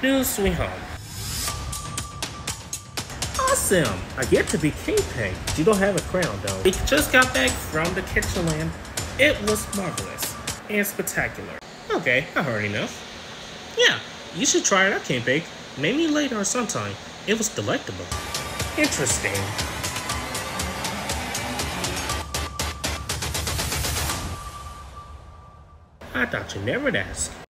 New Sweet Home. Awesome! I get to be Kingpin. You don't have a crown though. We just got back from the kitchen land. It was marvelous and spectacular. Okay, I heard enough. Yeah, you should try it out, Kingpin. Maybe later or sometime. It was delectable. Interesting. I thought you never would ask.